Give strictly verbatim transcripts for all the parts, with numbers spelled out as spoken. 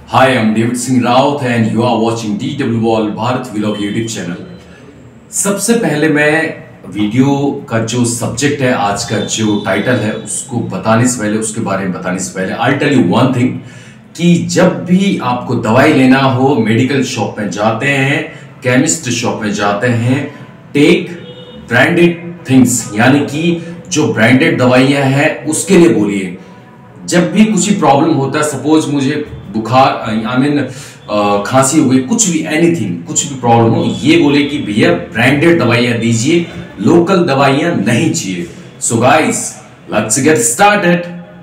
Hi, I'm David Singh Raut and you are watching D W Wall Bharat Vlog YouTube channel. सबसे पहले मैं video का जो subject है, आज का जो टाइटल है, उसको बताने से पहले, उसके बारे में बताने से पहले I tell you one thing कि जब भी आपको दवाई लेना हो, मेडिकल शॉप में जाते हैं, केमिस्ट शॉप में जाते हैं, टेक ब्रांडेड थिंग्स, यानी कि जो ब्रांडेड दवाइयाँ हैं उसके लिए बोलिए। जब भी कुछ ही प्रॉब्लम होता है, सपोज मुझे बुखार आई मीन खांसी हो गई, कुछ भी एनीथिंग, कुछ भी प्रॉब्लम हो, ये बोले कि भैया ब्रांडेड दवाइयां दीजिए, लोकल दवाइयां नहीं चाहिए। So guys let's get started.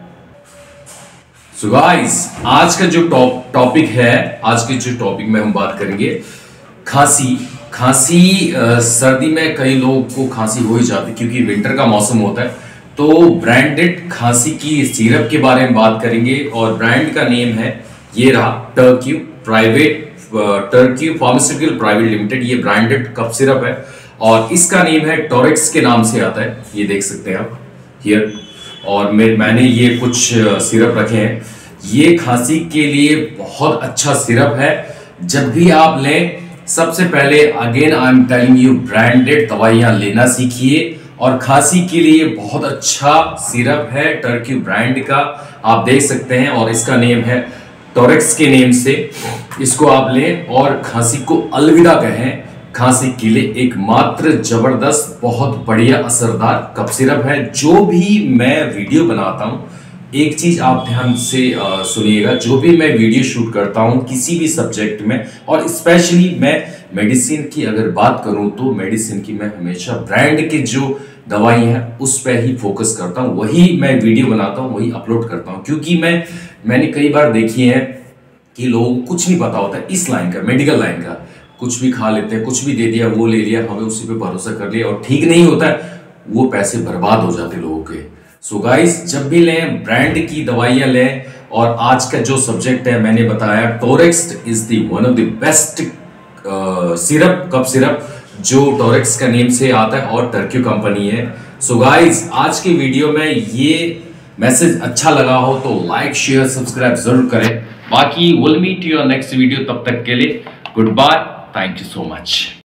So guys आज का जो टॉप टॉपिक है, आज के जो टॉपिक में हम बात करेंगे खांसी। खांसी आ, सर्दी में कई लोगों को खांसी हो ही जाती है क्योंकि विंटर का मौसम होता है। तो ब्रांडेड खांसी की सिरप के बारे में बात करेंगे और ब्रांड का नेम है, ये रहा Torque private Torque pharmaceutical private limited. ये ब्रांडेड कफ सिरप है और इसका नेम है टोरेक्स के नाम से आता है, ये देख सकते हैं आप हियर। और मैं मैंने ये कुछ सिरप रखे हैं। ये खांसी के लिए बहुत अच्छा सिरप है। जब भी आप लें, सबसे पहले again I am telling you, branded दवाइयां लेना सीखिए। और खांसी के लिए बहुत अच्छा सिरप है टर्क्यू ब्रांड का, आप देख सकते हैं। और इसका नेम है टोरेक्स के नेम से, इसको आप लें और खांसी को अलविदा कहें। खांसी के लिए एक मात्र जबरदस्त, बहुत बढ़िया असरदार कफ सिरप है। जो भी मैं वीडियो बनाता हूं, एक चीज आप ध्यान से सुनिएगा, जो भी मैं वीडियो शूट करता हूं किसी भी सब्जेक्ट में, और स्पेशली मैं मेडिसिन की अगर बात करूं तो मेडिसिन की मैं हमेशा ब्रांड के जो दवाई हैं उस पर ही फोकस करता हूं, वही मैं वीडियो बनाता हूं, वही अपलोड करता हूं। क्योंकि मैं मैंने कई बार देखी है कि लोगों को कुछ नहीं पता होता है इस लाइन का, मेडिकल लाइन का, कुछ भी खा लेते हैं, कुछ भी दे दिया, वो ले लिया, हमें उसी पे भरोसा कर लिया और ठीक नहीं होता है, वो पैसे बर्बाद हो जाते लोगों के। सो गाइस जब भी लें, ब्रांड की दवाइयां लें। और आज का जो सब्जेक्ट है मैंने बताया, Torex is the one of the best syrup, cough syrup, जो टोरेक्स का नेम से आता है और टर्क्यू कंपनी है। सो गाइस आज के वीडियो में ये मैसेज अच्छा लगा हो तो लाइक शेयर सब्सक्राइब जरूर करें। बाकी will meet you next video, तब तक के लिए goodbye, thank you so much.